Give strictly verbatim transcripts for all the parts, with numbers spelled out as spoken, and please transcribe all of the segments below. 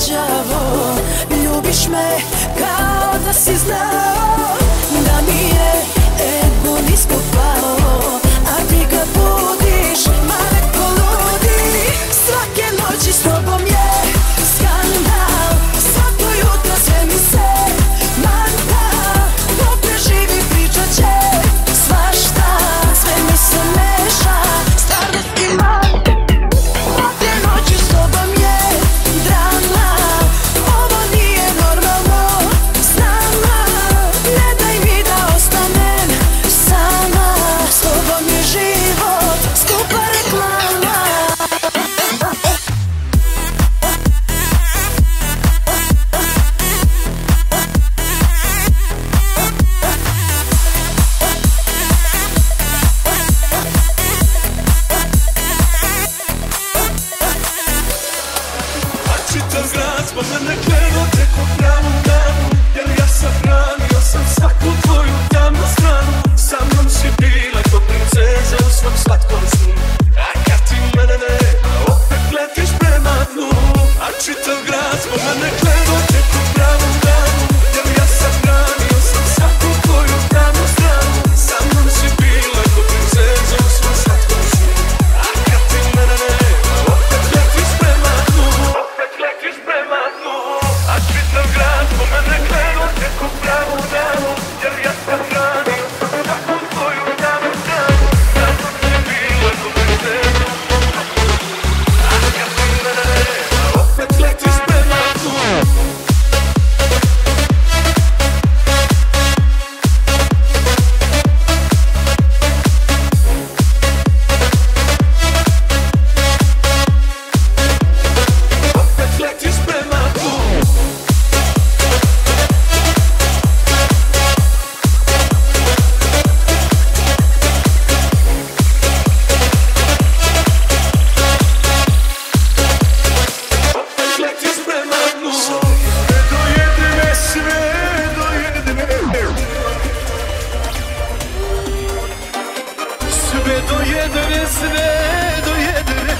đavo. Ljubiš me kao da si znao da mi je ego nisko pao, a ti kad budiš ma neko ludi. Svake noći s tobom je skandal, svako jutro sve mi se manta. Dok ne živi pričat će svašta, sve mi se meša, stvarnost i man. Svake noći s tobom je drama, ovo nije normalno s nama. Ne daj mi da ostanem sama, s tobom je život skupa reklama. Čitav grad zbog mene gledao preko pravu danu, jer ja sam branio sam svaku tvoju tamnu stranu. Sa mnom si bila ko princeza u svom slatkom snu, a kad ti mene nema opet letiš prema dnu. A čitav grad zbog mene gledao preko pravu danu, jer ja sam branio sam svaku tvoju tamnu stranu. Sa mnom si bila ko princeza u svom slatkom snu, a kad ti mene nema opet letiš prema dnu. Letiš prema dnu, a čitav grad po mene gledao preko pravu danu, jer ja sam branio svaku tvoju tamnu stranu. Sa mnom si bila ko princeza, a kad ti mene nema opet letiš prema dnu. Letiš prema dnu. Opet letiš prema dnu. Sve do jedne, sve do jedne, sve do jedne, sve do jedne.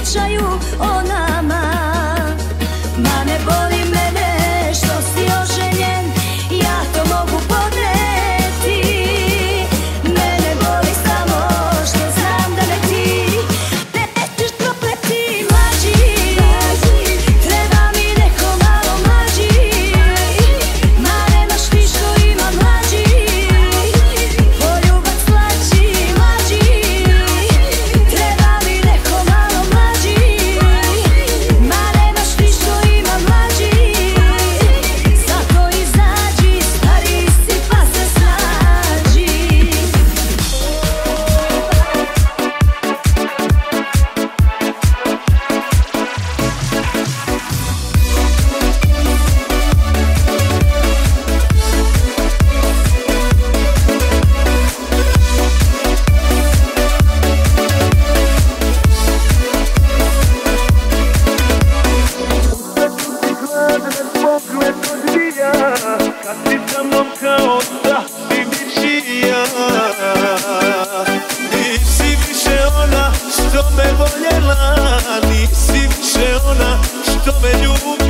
pričaju o nama. Ma ne boli mene što si oženjen, ja to mogu podneti. Mene boli samo što znam da ne ti nećeš prokleti mlađi. Treba mi neko malo mlađi. Ma nemaš ti što ima mlađi. Poljubac slađi mlađi. Treba mi neko malo mlađi. Ma nemaš ti što ima mlađi. Zato izađi, stari si pa se snađi. Kad si sa mnom kao da si ničija. Nisi više ona što me voljela, nisi više ona što me ljubila.